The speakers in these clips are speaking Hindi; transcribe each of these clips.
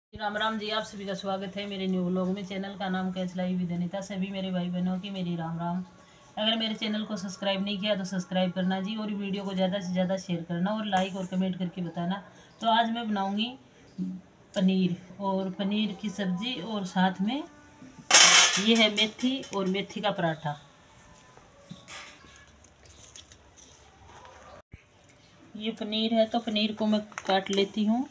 राम राम जी। आप सभी का स्वागत है मेरे न्यू ब्लॉग में। चैनल का नाम कैचलाई विद्यानिता। सभी मेरे भाई बहनों की मेरी राम राम। अगर मेरे चैनल को सब्सक्राइब नहीं किया तो सब्सक्राइब करना जी, और वीडियो को ज़्यादा से ज़्यादा शेयर करना और लाइक और कमेंट करके बताना। तो आज मैं बनाऊंगी पनीर और पनीर की सब्ज़ी, और साथ में ये है मेथी और मेथी का पराठा। ये पनीर है तो पनीर को मैं काट लेती हूँ।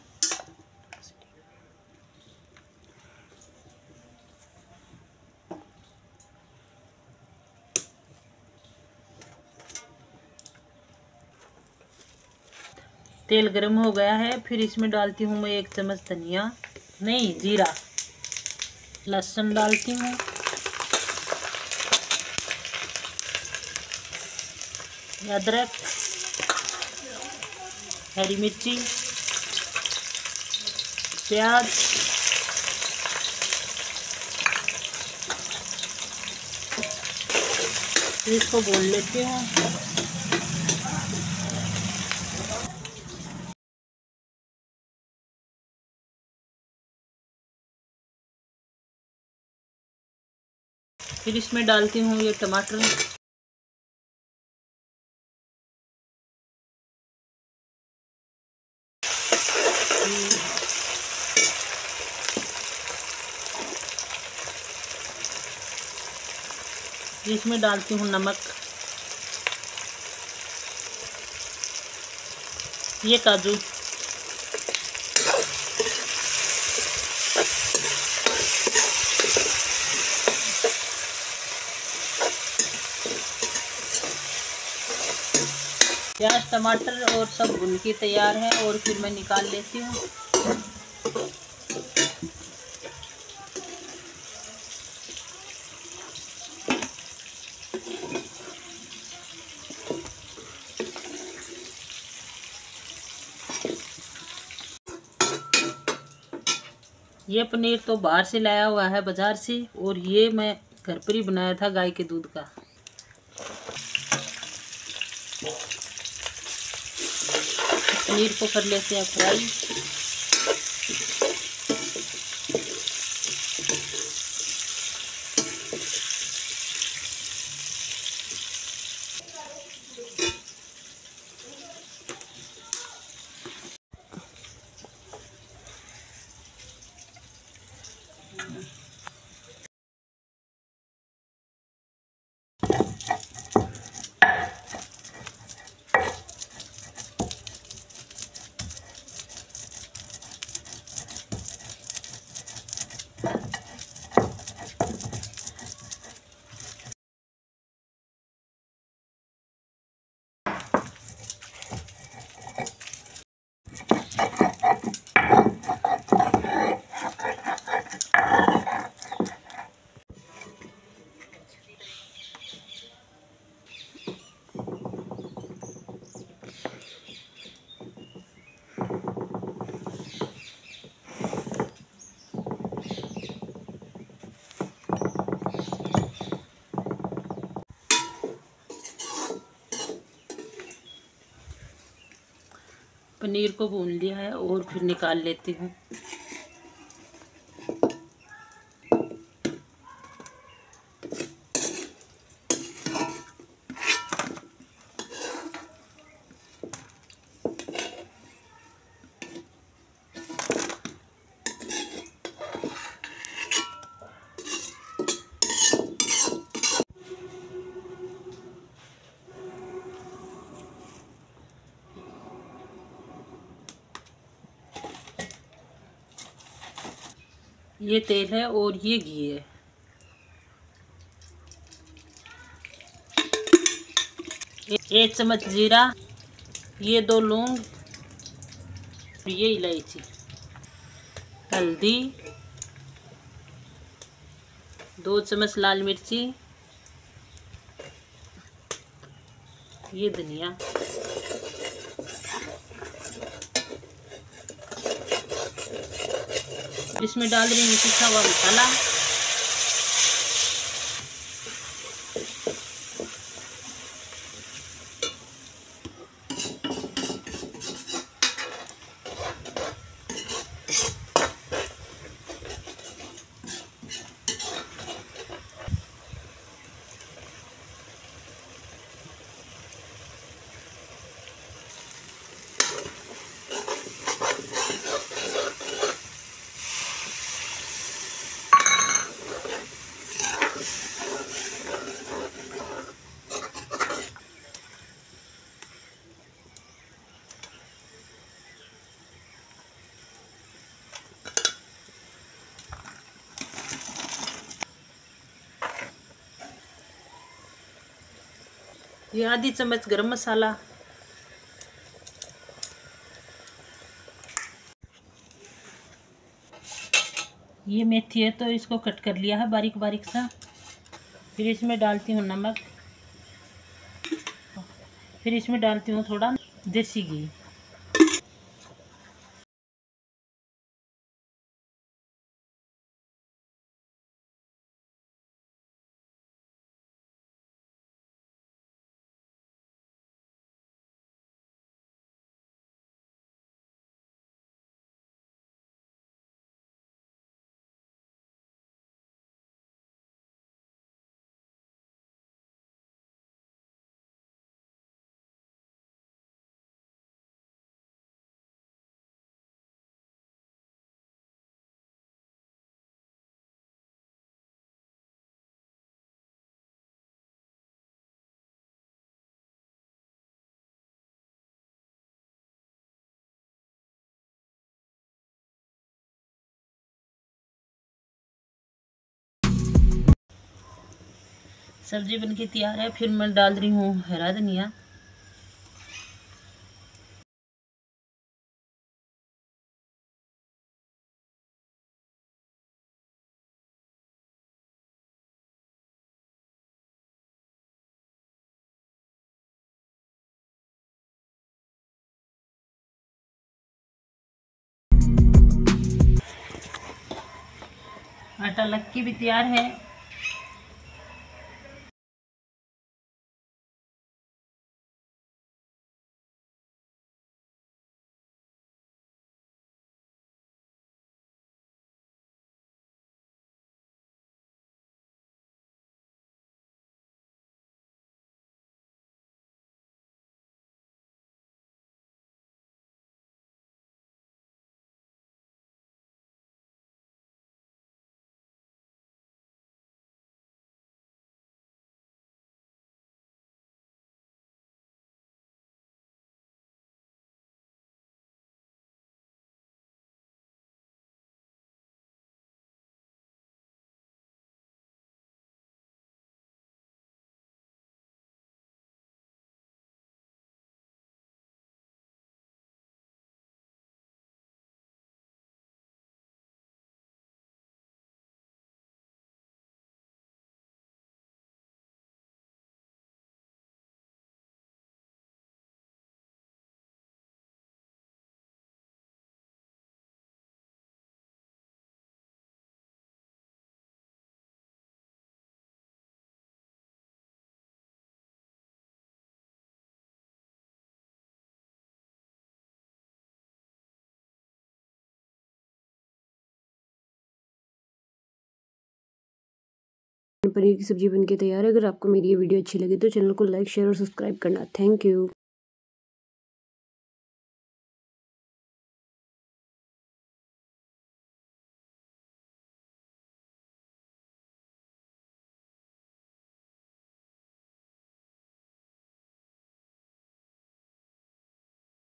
तेल गर्म हो गया है, फिर इसमें डालती हूँ मैं 1 चम्मच धनिया, नहीं जीरा, लहसुन डालती हूँ, अदरक, हरी मिर्ची, प्याज, फिर इसको भून लेती हूँ। फिर इसमें डालती हूँ ये टमाटर, इसमें डालती हूँ नमक, ये काजू, प्याज टमाटर और सब भून के तैयार है, और फिर मैं निकाल लेती हूँ। ये पनीर तो बाहर से लाया हुआ है बाजार से, और ये मैं घर पर ही बनाया था गाय के दूध का। पनीर को कर लेते हैं फ्राई। पनीर को भून लिया है और फिर निकाल लेती हूँ। ये तेल है और ये घी है। एक चम्मच जीरा, ये 2 लौंग, ये इलायची, हल्दी, 2 चम्मच लाल मिर्ची, ये धनिया, इसमें डाल रही हूँ पिसा हुआ मसाला, ये आधी चम्मच गरम मसाला, ये मेथी है तो इसको कट कर लिया है बारीक बारीक सा। फिर इसमें डालती हूँ नमक, फिर इसमें डालती हूँ थोड़ा देसी घी। सब्जी बनके तैयार है। फिर मैं डाल रही हूँ हरा धनिया, आटा लक्की भी तैयार है। पनीर की सब्जी बनके तैयार है। अगर आपको मेरी ये वीडियो अच्छी लगी तो चैनल को लाइक शेयर और सब्सक्राइब करना। Thank you.